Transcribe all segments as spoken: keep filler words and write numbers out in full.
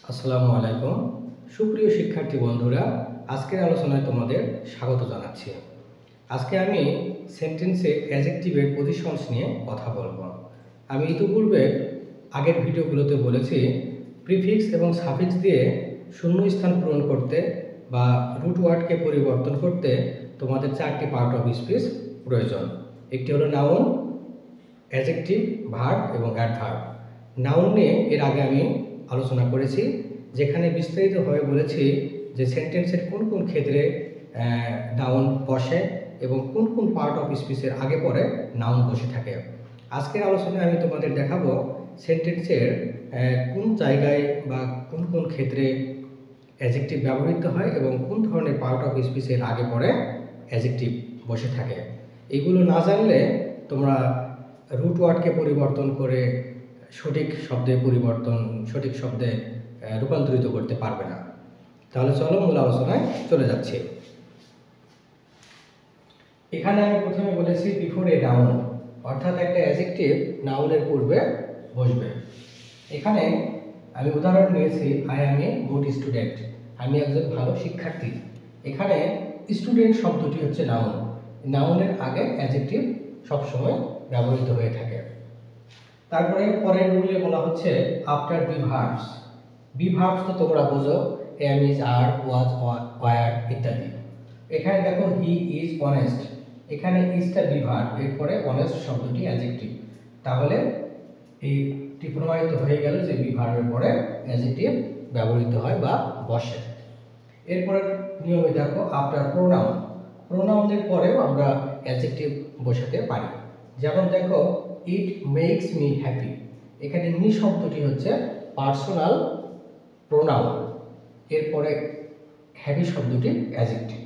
আসসালামু আলাইকুম। সুপ্রিয় শিক্ষার্থী বন্ধুরা, আজকের আলোচনায় তোমাদের স্বাগত জানাচ্ছি। আজকে আমি সেন্টেন্সে অ্যাডজেক্টিভের পজিশনস নিয়ে কথা বলবো। আমি ইতিপূর্বে আগের ভিডিওগুলোতে বলেছি প্রিফিক্স এবং সাফিক্স দিয়ে শূন্যস্থান পূরণ করতে বা রুট ওয়ার্ডকে পরিবর্তন করতে তোমাদের চারটি পার্ট অফ স্পিচ প্রয়োজন। একটি হলো নাউন, অ্যাডজেক্টিভ, ভার্ব এবং অ্যাডভার্ব। নাউন নিয়ে এর আগে আমি আলোচনা করেছি, যেখানে বিস্তারিতভাবে বলেছি যে সেন্টেন্সের কোন কোন ক্ষেত্রে নাউন বসে এবং কোন কোন পার্ট অফ স্পিচের আগে পরে নাউন বসে থাকে। আজকের আলোচনায় আমি তোমাদের দেখাবো সেন্টেন্সের কোন জায়গায় বা কোন কোন ক্ষেত্রে অ্যাডজেক্টিভ ব্যবহৃত হয় এবং কোন ধরনের পার্ট অফ স্পিচের আগে পরে অ্যাডজেক্টিভ বসে থাকে। এগুলো না জানলে তোমরা রুট ওয়ার্ডকে পরিবর্তন করে সঠিক শব্দে পরিবর্তন সঠিক শব্দে রূপান্তরিত করতে পারবে না। তাহলে চলো মূল আলোচনায় চলে যাচ্ছি। এখানে আমি প্রথমে বলেছি বিফোর এ নাউন, অর্থাৎ একটা অ্যাডজেক্টিভ নাউনের পূর্বে বসবে। এখানে আমি উদাহরণ নিয়েছি I am a good student, আমি একজন ভালো শিক্ষার্থী। এখানে স্টুডেন্ট শব্দটি হচ্ছে নাউন। নাউনের আগে অ্যাডজেক্টিভ সবসময় ব্যবহৃত হয়ে থাকে। তারপরে পরের রুলে বলা হচ্ছে after be verbs. Be verbs তো তোমরা বোঝো, am is, are, was, were ইত্যাদি। এখানে দেখো হি ইজ অনেস্ট, এখানে ইজটা বি ভার্ব, এরপরে অনেস্ট শব্দটি অ্যাডজেক্টিভ। তাহলে এইটি প্রমাণিত হয়ে গেল যে বি ভার্বের পরে অ্যাডজেক্টিভ ব্যবহৃত হয় বা বসে। এরপরে নিয়মে দেখো আফটার প্রোনাউন। প্রোনাউনের পরেও আমরা অ্যাডজেক্টিভ বসাতে পারি। যেমন দেখো ইট মেক্স মি হ্যাপি, এখানে মি শব্দটি হচ্ছে পার্সোনাল প্রোনাউন, এরপরে হ্যাপি শব্দটি অ্যাডজেক্টিভ।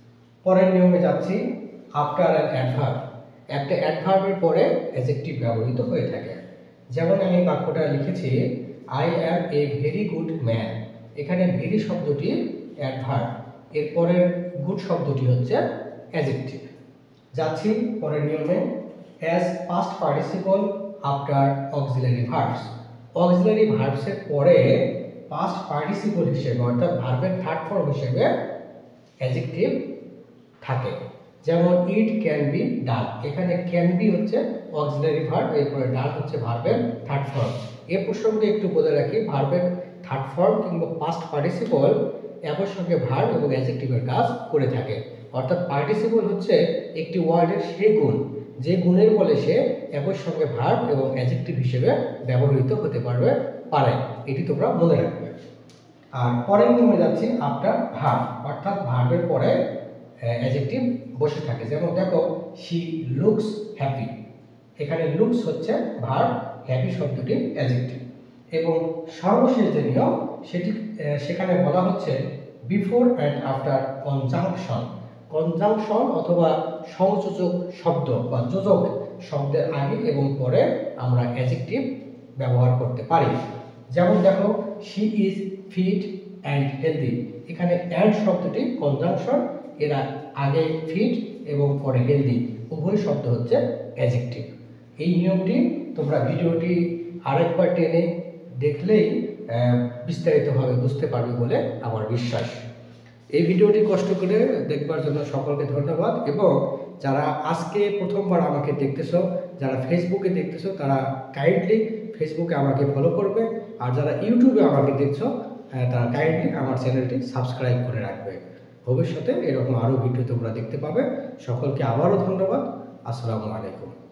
পরের নিয়মে যাচ্ছি আফটার অ্যান অ্যাডভার্ব। একটা অ্যাডভার্বের পরে অ্যাডজেক্টিভ ব্যবহৃত হয়ে থাকে। যেমন আমি বাক্যটা লিখেছি I am a very good man, এখানে ভেরি শব্দটি অ্যাডভার্ব, এরপরের গুড শব্দটি হচ্ছে অ্যাডজেক্টিভ। যাচ্ছি পরের নিয়মে as past participle after auxiliary verbs. Auxiliary ভার্বসের পরে পাস্ট পার্টিসিপল হিসেবে অর্থাৎ ভার্বের থার্ড ফর্ম হিসেবে অ্যাডজেক্টিভ থাকে। যেমন ইট ক্যান বি ডান, এখানে ক্যান বি হচ্ছে অক্সিলারি ভার্ব, এরপরে ডান হচ্ছে ভার্বের থার্ড ফর্ম। এ প্রসঙ্গে একটু বলে রাখি, ভার্বের থার্ড ফর্ম কিংবা পাস্ট পার্টিসিপল একই সঙ্গে ভার্ব এবং অ্যাডজেক্টিভের কাজ করে থাকে। অর্থাৎ পার্টিসিপল হচ্ছে একটি ওয়ার্ডের সেই গুণ যে গুণের বলে সে একই সঙ্গে ভার্ব এবং অ্যাডজেক্টিভ হিসেবে ব্যবহৃত হতে পারবে পারে এটি তোমরা মনে রাখবে। আর পরের নিয়মে যাচ্ছি আফটার ভার্ব, অর্থাৎ ভার্বের পরে অ্যাডজেক্টিভ বসে থাকে। যেমন দেখো শি লুকস হ্যাপি, এখানে লুকস হচ্ছে ভার্ব, হ্যাপি শব্দটি অ্যাডজেক্টিভ। এবং সর্বশেষ যে নিয়ম সেটি সেখানে বলা হচ্ছে before and after conjunction. Conjunction অথবা সংযোজক শব্দ বা যোজক শব্দের আগে এবং পরে আমরা অ্যাডজেক্টিভ ব্যবহার করতে পারি। যেমন দেখো she is fit and healthy, এখানে অ্যান্ড শব্দটি কনজাংশন, এর আগে ফিট এবং পরে হেলদি, উভয় শব্দ হচ্ছে অ্যাডজেক্টিভ। এই নিয়মটি তোমরা ভিডিওটি আরেকবার টেনে দেখলেই বিস্তারিতভাবে বুঝতে পারবে বলে আমার বিশ্বাস। এই ভিডিওটি কষ্ট করে দেখবার জন্য সকলকে ধন্যবাদ। এবং যারা আজকে প্রথমবার আমাকে দেখতেছো, যারা ফেসবুকে দেখতেছো, তারা কাইন্ডলি ফেসবুকে আমাকে ফলো করবে। আর যারা ইউটিউবে আমাকে দেখছো তারা কাইন্ডলি আমার চ্যানেলটি সাবস্ক্রাইব করে রাখবে। ভবিষ্যতে এরকম আরও ভিডিও তোমরা দেখতে পাবে। সকলকে আবারও ধন্যবাদ। আসসালামু আলাইকুম।